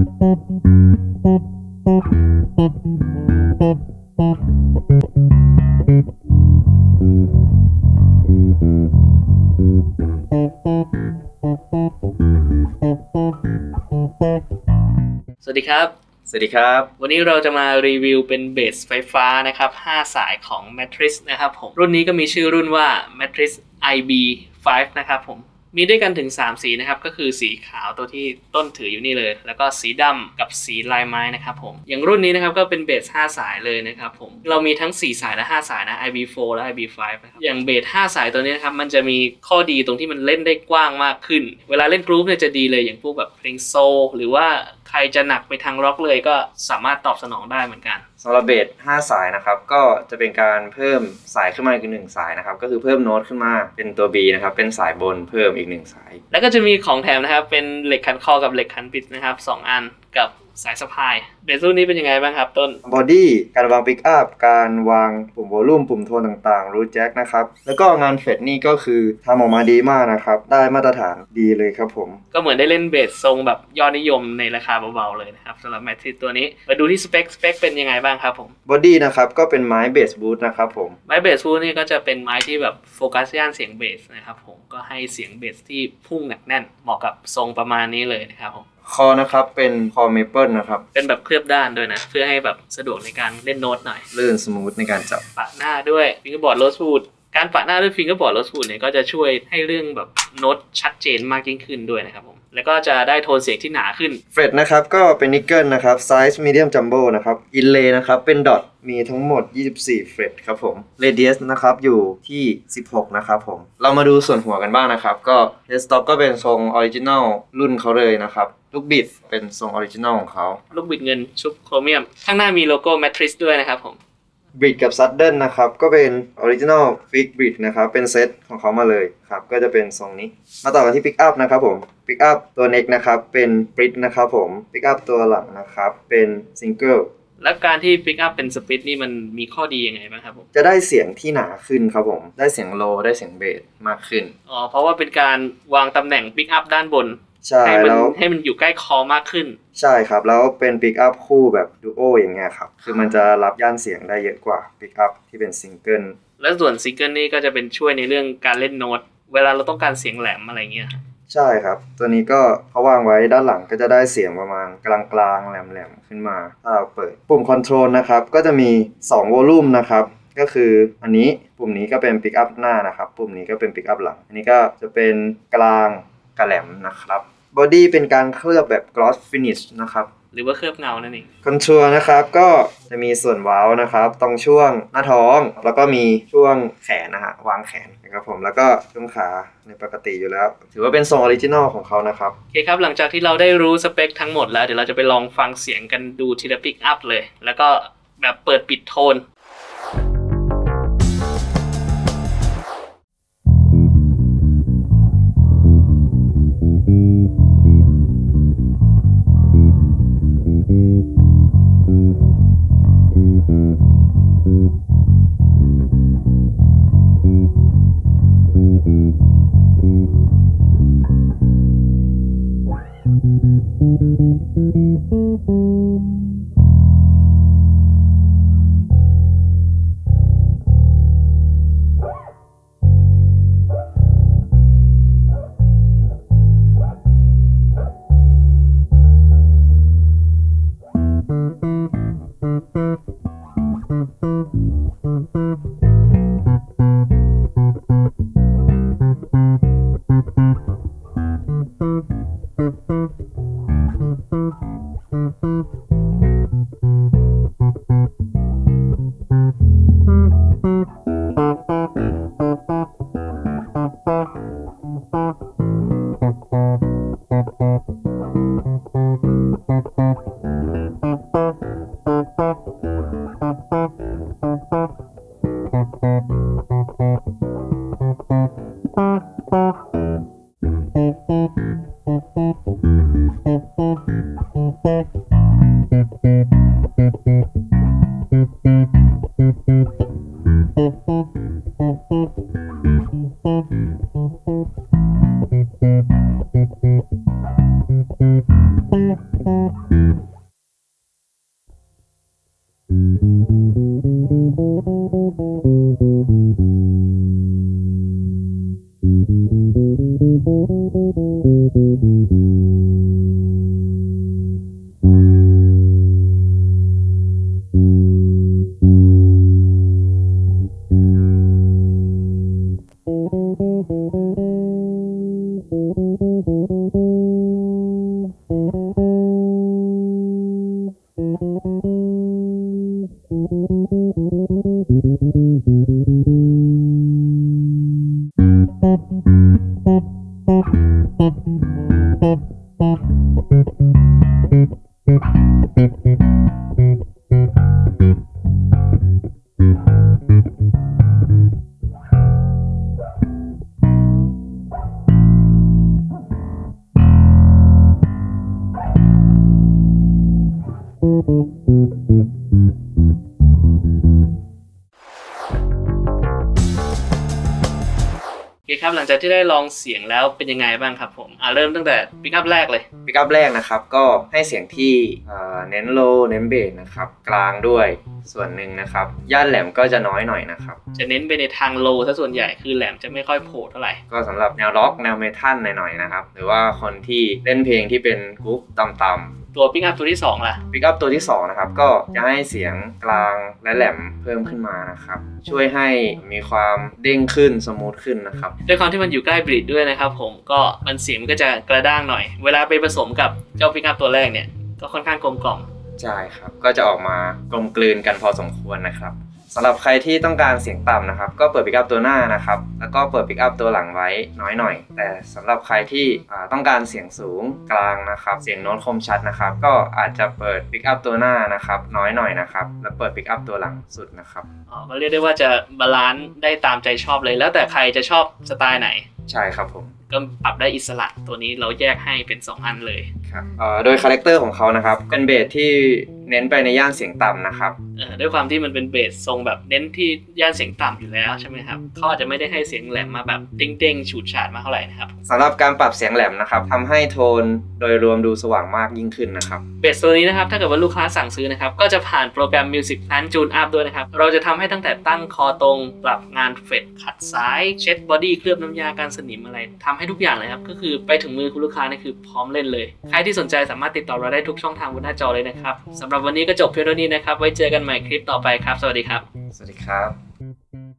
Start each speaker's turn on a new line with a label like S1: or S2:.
S1: สวัสดีครับ
S2: สวัสดีครับ
S1: วันนี้เราจะมารีวิวเป็นเบสไฟฟ้านะครับ5สายของ Matrix นะครับผมรุ่นนี้ก็มีชื่อรุ่นว่า Matrix IB5 นะครับผมมีด้วยกันถึง3สีนะครับก็คือสีขาวตัวที่ต้นถืออยู่นี่เลยแล้วก็สีดำกับสีลายไม้นะครับผมอย่างรุ่นนี้นะครับก็เป็นเบส5สายเลยนะครับผมเรามีทั้ง4สายและ5สายนะ IB4 และ IB5 นะครับอย่างเบส5สายตัวนี้นะครับมันจะมีข้อดีตรงที่มันเล่นได้กว้างมากขึ้นเวลาเล่นกรุ๊ปเนี่ยจะดีเลยอย่างพวกแบบเพลงโซลหรือว่าใครจะหนักไปทางร็อกเลยก็สามารถตอบสนองได้เหมือนกัน
S2: สำหรับเบส5สายนะครับก็จะเป็นการเพิ่มสายขึ้นมาอีก1สายนะครับก็คือเพิ่มโน้ตขึ้นมาเป็นตัว B นะครับเป็นสายบนเพิ่มอีก1สาย
S1: แล้วก็จะมีของแถมนะครับเป็นเหล็กขันคอกับเหล็กขันปิดนะครับ2อันกับสายสะพายเบสรุ่นนี้เป็นยังไงบ้างครับต้น
S2: บอดี้การวางปิกอัพการวางปุ่มวอลลุ่มปุ่มโทนต่างๆรูทแจ็คนะครับแล้วก็งานเฟดนี่ก็คือทำออกมาดีมากนะครับได้มาตรฐานดีเลยครับผม
S1: ก็เหมือนได้เล่นเบสทรงแบบยอดนิยมในราคาเบาๆเลยนะครับสำหรับแมทริกตัวนี้มาดูที่สเปคเป็นยังไงบ้างครับผม
S2: บอดี้นะครับก็เป็นไม้เบสบูทนะครับผม
S1: ไม้เบสบูทนี่ก็จะเป็นไม้ที่แบบโฟกัสย่านเสียงเบสนะครับผมก็ให้เสียงเบสที่พุ่งหนักแน่นเหมาะกับทรงประมาณนี้เลยนะครับผม
S2: คอนะครับเป็นคอเมเปิลนะครับ
S1: เป็นแบบเคลือบด้านด้วยนะเพื่อให้แบบสะดวกในการเล่นโน้ตหน่อย
S2: ลื่นสมูทในการจับ
S1: ปะหน้าด้วยฟิงเกอร์บอร์ดโรสวูดการปะหน้าด้วยฟิงเกอร์บอร์ดโรสวูดเนี่ยก็จะช่วยให้เรื่องแบบโน้ตชัดเจนมากยิ่งขึ้นด้วยนะครับผมแล้วก็จะได้โทนเสียงที่หนาขึ้น
S2: เฟรตนะครับก็เป็นนิกเกิลนะครับไซส์มีเดียมจัมโบ้นะครับอินเลย์นะครับเป็นดอทมีทั้งหมด24เฟรตครับผมเรเดียสนะครับอยู่ที่16นะครับผมเรามาดูส่วนหัวกันบ้างนะครับก็เฮดสต็อกก็เป็นทรงออริจินัลรุ่นเขาเลยนะครับลูกบิดเป็นทรงออริจินัลของเขา
S1: ลูกบิดเงินชุบโครเมียมข้างหน้ามีโลโก้ Matrix ด้วยนะครับผม
S2: บริดกับซัดเดิลนะครับก็เป็นออริจินัลฟิกบริดนะครับเป็นเซตของเขามาเลยครับก็จะเป็นทรงนี้มาต่อกันที่ปิกอัพนะครับผมปิกอัพตัวเน็กนะครับเป็นบริดนะครับผมปิกอัพตัวหลังนะครับเป็นซิงเกิล
S1: แล้วการที่ปิกอัพเป็นสปิตนี่มันมีข้อดียังไงบ้างครับผม
S2: จะได้เสียงที่หนาขึ้นครับผมได้เสียงโลได้เสียงเบสมากขึ้น
S1: เพราะว่าเป็นการวางตำแหน่งปิกอัพด้านบน
S2: ใช่แล้ว
S1: ให้มันอยู่ใกล้คอมากขึ้น
S2: ใช่ครับแล้วเป็นปิกอัพคู่แบบดูโออย่างเงี้ยครับคือมันจะรับย่านเสียงได้เยอะกว่าปิกอัพที่เป็นซิงเกิล
S1: แล้วส่วนซิงเกิลนี่ก็จะเป็นช่วยในเรื่องการเล่นโน้ตเวลาเราต้องการเสียงแหลมอะไรเงี้ย
S2: ใช่ครับตัวนี้ก็เขาวางไว้ด้านหลังก็จะได้เสียงประมาณกลางๆแหลมๆขึ้นมาถ้าเราเปิดปุ่มคอนโทรลนะครับก็จะมี2วอลลุ่มนะครับก็คืออันนี้ปุ่มนี้ก็เป็นปิกอัพหน้านะครับปุ่มนี้ก็เป็นปิกอัพหลังอันนี้ก็จะเป็นกลางกับแหลมนะครับบอดี้เป็นการเคลือบแบบ gloss finish นะครับ
S1: หรือว่าเคลือบเงานั่นเอง
S2: คอนทัวร์นะครับก็จะมีส่วนเว้านะครับตรงช่วงหน้าท้องแล้วก็มีช่วงแขนนะฮะวางแขนนะครับผมแล้วก็ช่วงขาในปกติอยู่แล้วถือว่าเป็นทรงออริจินอลของเขานะครับ
S1: โอเคครับหลังจากที่เราได้รู้สเปคทั้งหมดแล้วเดี๋ยวเราจะไปลองฟังเสียงกันดูทีละปิกอัพเลยแล้วก็แบบเปิดปิดโทนโอเคครับหลังจากที่ได้ลองเสียงแล้วเป็นยังไงบ้างครับผมเริ่มตั้งแต่ปิกอัพแรกเลย
S2: ปิกอัพแรกนะครับก็ให้เสียงที่เน้นโลเน้นเบสนะครับกลางด้วยส่วนหนึ่งนะครับย่านแหลมก็จะน้อยหน่อยนะครับ
S1: จะเน้นไปในทางโลซะส่วนใหญ่คือแหลมจะไม่ค่อยโผล่เท่าไหร่
S2: ก็สำหรับแนวร็อกแนวเมทัลหน่อยๆนะครับหรือว่าคนที่เล่นเพลงที่เป็นกรุ๊ปต่ำๆ
S1: ตัวปิกอัพตัวที่2ล่ะ
S2: ปิกอัพตัวที่2นะครับก็จะให้เสียงกลางและแหลมเพิ่มขึ้นมานะครับช่วยให้มีความเด้งขึ้นสมูทขึ้นนะครับ
S1: ด้วยความที่มันอยู่ใกล้บริดด้วยนะครับผมก็มันเสียงมันก็จะกระด้างหน่อยเวลาไปผสมกับเจ้าปิกอัพตัวแรกเนี่ยก็ค่อนข้างกลมกล่อม
S2: ใช่ครับก็จะออกมากลมกลืนกันพอสมควรนะครับสำหรับใครที่ต้องการเสียงต่ำนะครับก็เปิดปิกอัพตัวหน้านะครับแล้วก็เปิดปิกอัพตัวหลังไว้น้อยหน่อยแต่สำหรับใครที่ต้องการเสียงสูงกลางนะครับเสียงโน้ตคมชัดนะครับก็อาจจะเปิดปิกอัพตัวหน้านะครับน้อยหน่อยนะครับแล้วเปิดปิกอัพตัวหลังสุดนะครับ
S1: ก็เรียกได้ว่าจะบาลานซ์ได้ตามใจชอบเลยแล้วแต่ใครจะชอบสไตล์ไหน
S2: ใช่ครับผม
S1: ก็ปรับได้อิสระตัวนี้เราแยกให้เป็น2อันเลย
S2: ครับโดยคาแรคเตอร์ของเขานะครับเป็นเบสที่เน้นไปในย่านเสียงต่ำนะครับ
S1: ด้วยความที่มันเป็นเบสทรงแบบเน้นที่ย่านเสียงต่ำอยู่แล้วใช่ไหมครับเขาอาจจะไม่ได้ให้เสียงแหลมมาแบบเด้งๆฉูดฉาดมาเท่าไหร่นะครับ
S2: สำหรับการปรับเสียงแหลมนะครับทำให้โทนโดยรวมดูสว่างมากยิ่งขึ้นนะครับ
S1: เบสตัวนี้นะครับถ้าเกิดว่าลูกค้าสั่งซื้อนะครับก็จะผ่านโปรแกรม Music Plan Tune Up ด้วยนะครับเราจะทำให้ตั้งแต่ตั้งคอตรงปรับงานเฟดขัดซ้ายเช็ดบอดี้เคลือบน้ำยาการสนิมอะไรทำให้ทุกอย่างเลยครับก็คือไปถึงมือคุณลูกค้านี่คือพร้อมเล่นเลยใครที่สนใจสามารถติดต่อเราได้ทุกช่องทางบนหน้าจอเลยนะครับสำหรับวันนี้ก็จบเพียงเท่านี้นะครับไว้เจอกันใหม่คลิปต่อไปครับสวัสดีครับ
S2: สวัสดีครับ